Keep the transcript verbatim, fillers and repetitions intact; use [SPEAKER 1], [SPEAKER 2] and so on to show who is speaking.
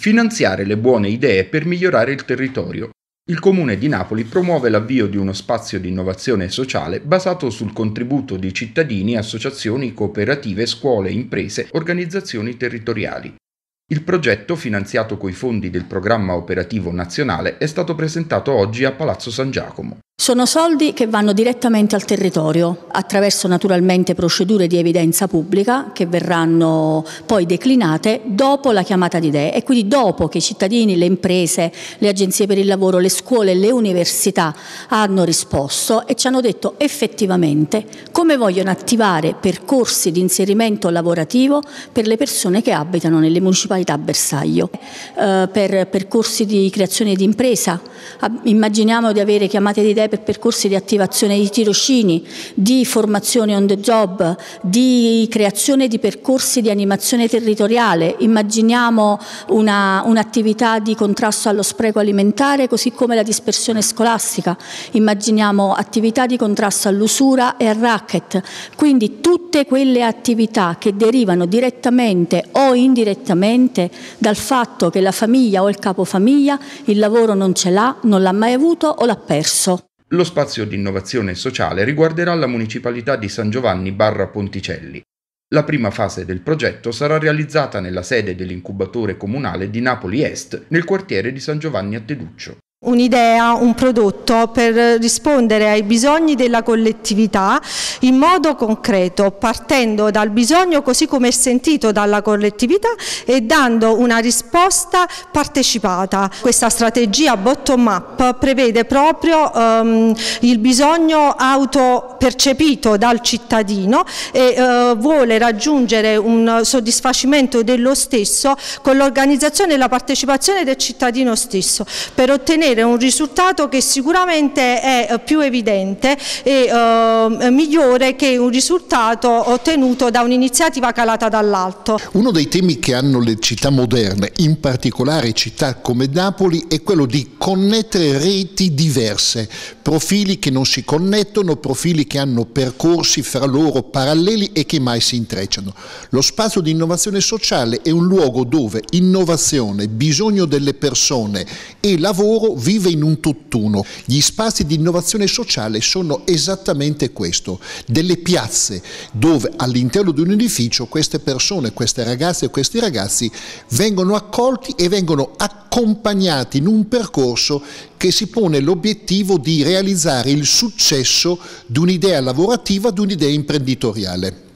[SPEAKER 1] Finanziare le buone idee per migliorare il territorio. Il Comune di Napoli promuove l'avvio di uno spazio di innovazione sociale basato sul contributo di cittadini, associazioni, cooperative, scuole, imprese, organizzazioni territoriali. Il progetto, finanziato coi fondi del Programma Operativo Nazionale, è stato presentato oggi a Palazzo San Giacomo.
[SPEAKER 2] Sono soldi che vanno direttamente al territorio, attraverso naturalmente procedure di evidenza pubblica che verranno poi declinate dopo la chiamata di idee e quindi dopo che i cittadini, le imprese, le agenzie per il lavoro, le scuole, le università hanno risposto e ci hanno detto effettivamente come vogliono attivare percorsi di inserimento lavorativo per le persone che abitano nelle municipalità bersaglio, eh, per percorsi di creazione di impresa. Immaginiamo di avere chiamate di idee per percorsi di attivazione di tirocini, di formazione on the job, di creazione di percorsi di animazione territoriale. Immaginiamo una, un'attività di contrasto allo spreco alimentare così come la dispersione scolastica. Immaginiamo attività di contrasto all'usura e al racket. Quindi tutte quelle attività che derivano direttamente o indirettamente dal fatto che la famiglia o il capofamiglia il lavoro non ce l'ha, non l'ha mai avuto o l'ha perso.
[SPEAKER 1] Lo spazio di innovazione sociale riguarderà la municipalità di San Giovanni Barra Ponticelli. La prima fase del progetto sarà realizzata nella sede dell'incubatore comunale di Napoli Est, nel quartiere di San Giovanni a Teduccio.
[SPEAKER 3] Un'idea, un prodotto per rispondere ai bisogni della collettività in modo concreto, partendo dal bisogno così come è sentito dalla collettività e dando una risposta partecipata. Questa strategia bottom up prevede proprio um, il bisogno autopercepito dal cittadino e uh, vuole raggiungere un soddisfacimento dello stesso con l'organizzazione e la partecipazione del cittadino stesso per ottenere un risultato che sicuramente è più evidente e eh, migliore che un risultato ottenuto da un'iniziativa calata dall'alto.
[SPEAKER 4] Uno dei temi che hanno le città moderne, in particolare città come Napoli, è quello di connettere reti diverse, profili che non si connettono, profili che hanno percorsi fra loro paralleli e che mai si intrecciano. Lo spazio di innovazione sociale è un luogo dove innovazione, bisogno delle persone e lavoro vive in un tutt'uno. Gli spazi di innovazione sociale sono esattamente questo, delle piazze dove all'interno di un edificio queste persone, queste ragazze e questi ragazzi vengono accolti e vengono accompagnati in un percorso che si pone l'obiettivo di realizzare il successo di un'idea lavorativa, di un'idea imprenditoriale.